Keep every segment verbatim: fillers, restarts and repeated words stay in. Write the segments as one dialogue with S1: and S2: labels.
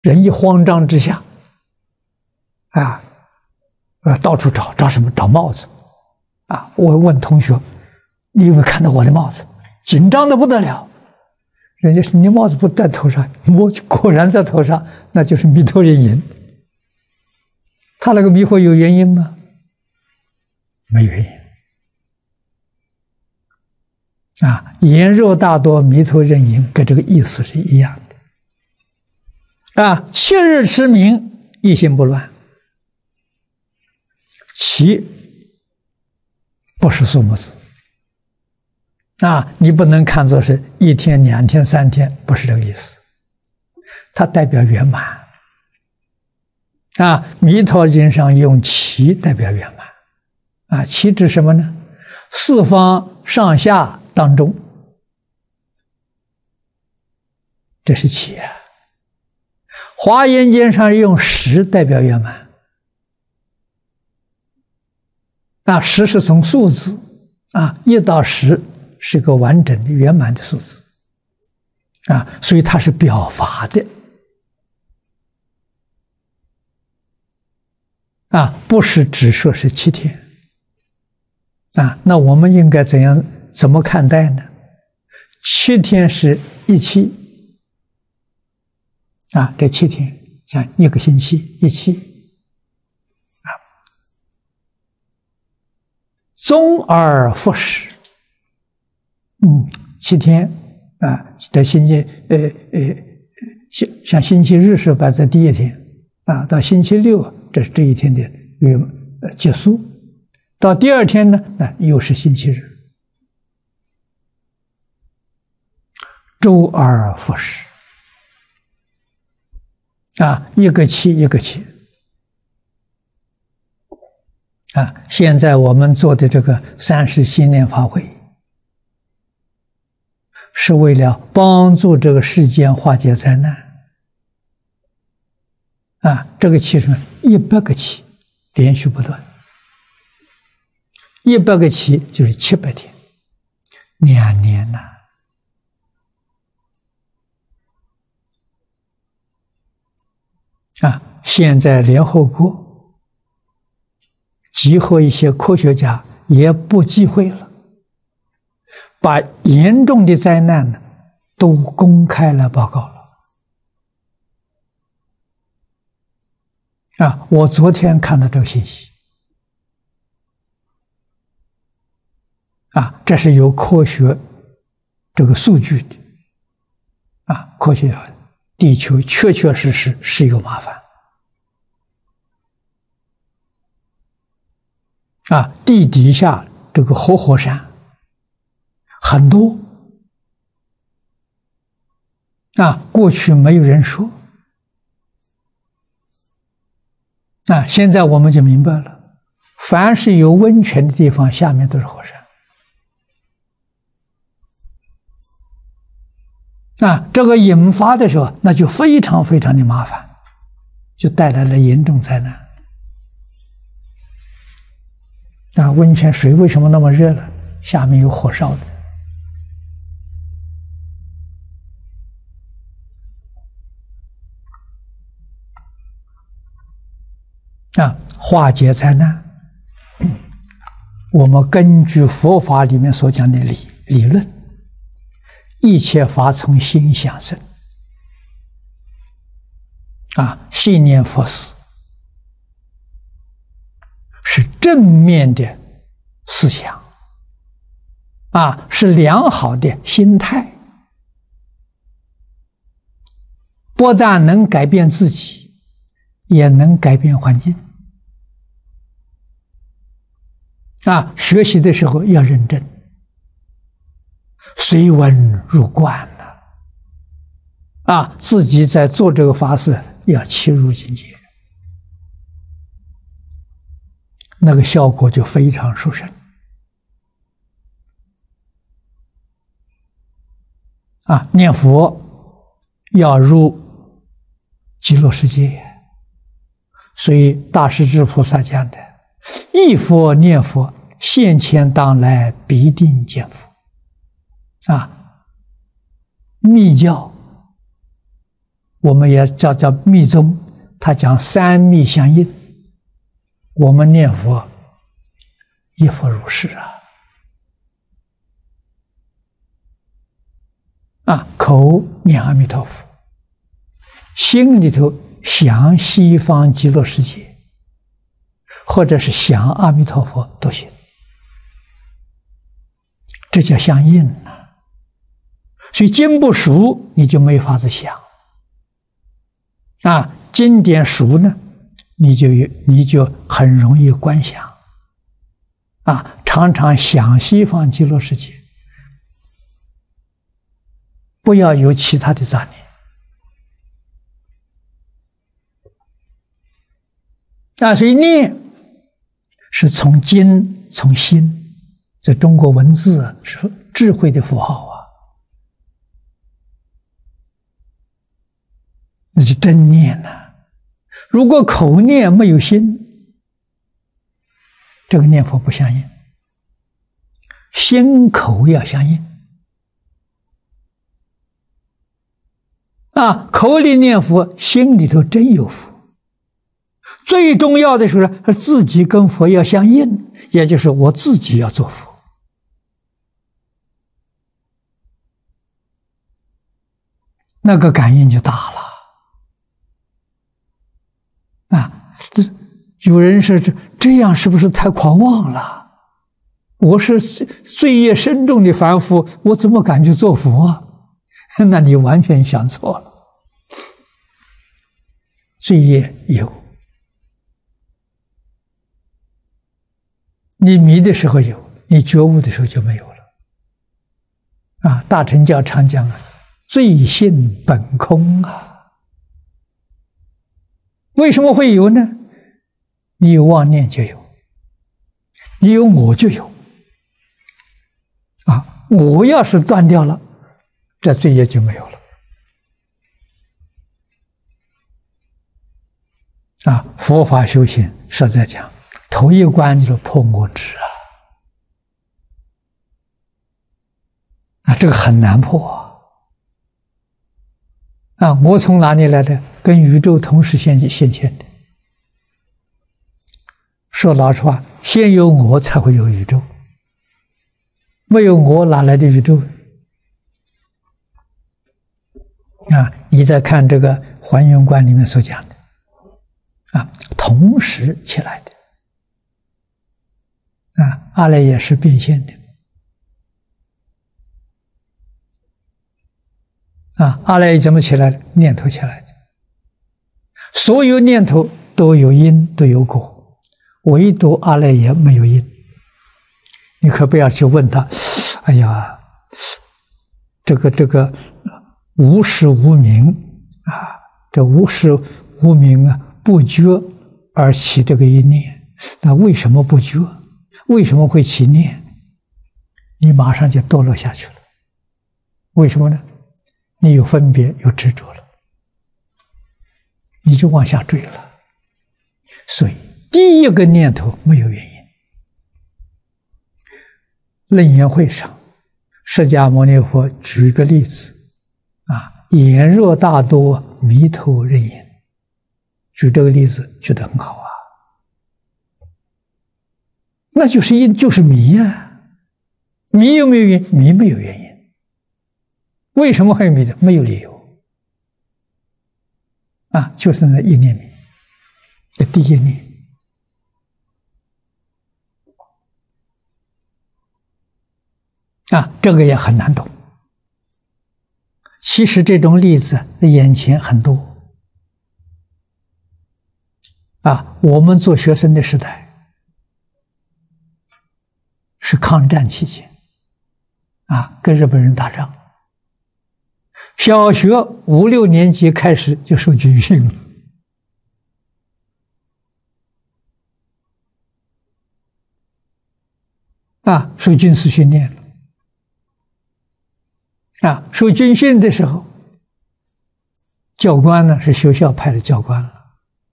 S1: 人一慌张之下，啊，呃，到处找找什么？找帽子，啊！我问同学，你有没有看到我的帽子？紧张的不得了。人家说你帽子不在头上，我果然在头上，那就是弥陀人引。他那个迷惑有原因吗？没原因。啊，言若大多，弥陀人引，跟这个意思是一样的。啊，七日持名，一心不乱。七不是数目字。啊，你不能看作是一天、两天、三天，不是这个意思。它代表圆满。啊，弥陀经上用七代表圆满。啊，七指什么呢？四方上下当中，这是七啊。华严经上用十代表圆满。啊，十是从数字啊，一到十是个完整的圆满的数字啊，所以它是表法的啊，不是只说是七天啊。那我们应该怎样怎么看待呢？七天是一期啊，这七天像一个星期一期。终而复始，嗯，七天啊，这星期呃呃，像像星期日是摆在第一天啊，到星期六这是这一天的呃结束，到第二天呢，那又是星期日，周而复始啊，一个七一个七。啊，现在我们做的这个三十心念法会，是为了帮助这个世间化解灾难。啊，这个期是一百个期，连续不断，一百个期就是七百天，两年呐。啊，现在联合国集合一些科学家，也不忌讳了，把严重的灾难呢都公开了报告了。啊，我昨天看到这个信息，啊，这是有科学这个数据的，啊，科学家，地球确确实实是有麻烦。啊，地底下这个活火山很多啊，过去没有人说啊，现在我们就明白了，凡是有温泉的地方，下面都是火山啊，这个引发的时候，那就非常非常的麻烦，就带来了严重灾难。啊，温泉水为什么那么热呢？下面有火烧的。啊，化解灾难，我们根据佛法里面所讲的理理论，一切法从心想生。啊，信念佛事是正面的思想，啊，是良好的心态，不但能改变自己，也能改变环境。啊，学习的时候要认真，随文入观了。啊，自己在做这个法事要切入境界。那个效果就非常殊胜啊！念佛要入极乐世界，所以大势至菩萨讲的：“一佛念佛，现前当来必定见佛。”啊，密教我们也叫叫密宗，他讲三密相应，我们念佛一佛如是啊。啊，口念阿弥陀佛，心里头想西方极乐世界，或者是想阿弥陀佛都行，这叫相应啊。所以经不熟，你就没法子想啊；经典熟呢，你就有你就很容易观想啊，常常想西方极乐世界。不要有其他的杂念啊，所以念是从经从心，这中国文字是智慧的符号啊，那是真念呐、啊。如果口念没有心，这个念佛不相应，心口要相应。啊，口里念佛，心里头真有佛。最重要的是呢，自己跟佛要相应，也就是我自己要做佛。那个感应就大了。啊，这有人说这这样是不是太狂妄了？我是罪业深重的凡夫，我怎么敢去做佛啊？那你完全想错了，罪业有，你迷的时候有，你觉悟的时候就没有了。啊，大乘教常讲啊，罪性本空啊。为什么会有呢？你有妄念就有，你有我就有。啊，我要是断掉了，这罪业就没有了。啊，佛法修行实在讲，头一关就是破我执啊！啊，这个很难破啊！啊，我从哪里来的？跟宇宙同时现现前的。说老实话，先有我才会有宇宙，没有我哪来的宇宙？啊，你再看这个《还原观》里面所讲的，啊，同时起来的，啊，阿赖耶识变现的，啊，阿赖耶怎么起来的？念头起来的，所有念头都有因都有果，唯独阿赖耶没有因。你可不要去问他，哎呀，这个这个。无始无明啊，这无始无明啊，不觉而起这个一念，那为什么不觉？为什么会起念？你马上就堕落下去了。为什么呢？你有分别，有执着了，你就往下坠了。所以第一个念头没有原因。楞严会上，释迦牟尼佛举一个例子。啊，眼若大多，迷头人眼。举这个例子举得很好啊，那就是因，就是迷啊。迷有没有原因？迷没有原因。为什么会迷的？没有理由。啊，就是那一念迷，这第一念。啊，这个也很难懂。其实这种例子眼前很多啊！我们做学生的时代是抗战期间啊，跟日本人打仗，小学五六年级开始就受军训了啊，受军事训练了。啊，受军训的时候，教官呢是学校派的教官了，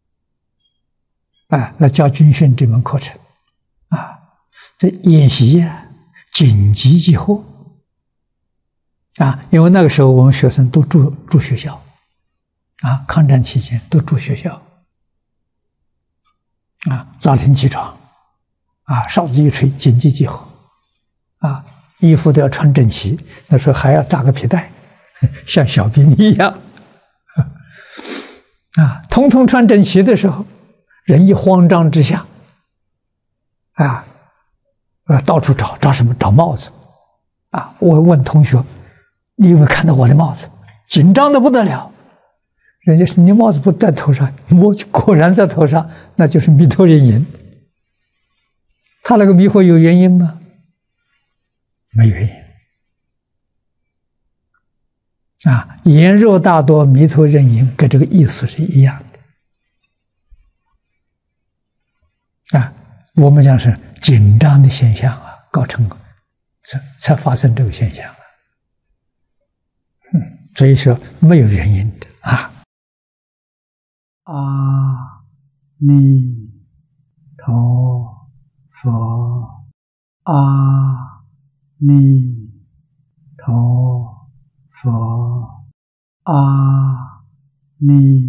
S1: 啊，来教军训这门课程，啊，这演习呀，紧急集合，啊，因为那个时候我们学生都住住学校， 啊，抗战期间都住学校，啊，早晨起床，啊，哨子一吹，紧急集合，啊，衣服都要穿整齐，那时候还要扎个皮带，像小兵一样，啊，通通穿整齐的时候，人一慌张之下，啊，呃，到处找找什么？找帽子，啊，我问同学，你有没有看到我的帽子？紧张的不得了。人家说你帽子不在头上，我果然在头上，那就是弥陀人影。他那个迷惑有原因吗？没原因。啊，言若大多，弥陀人影，跟这个意思是一样的。啊，我们讲是紧张的现象啊，构成才才发生这个现象啊。嗯，所以说没有原因的啊。阿弥陀佛，阿弥陀佛，阿弥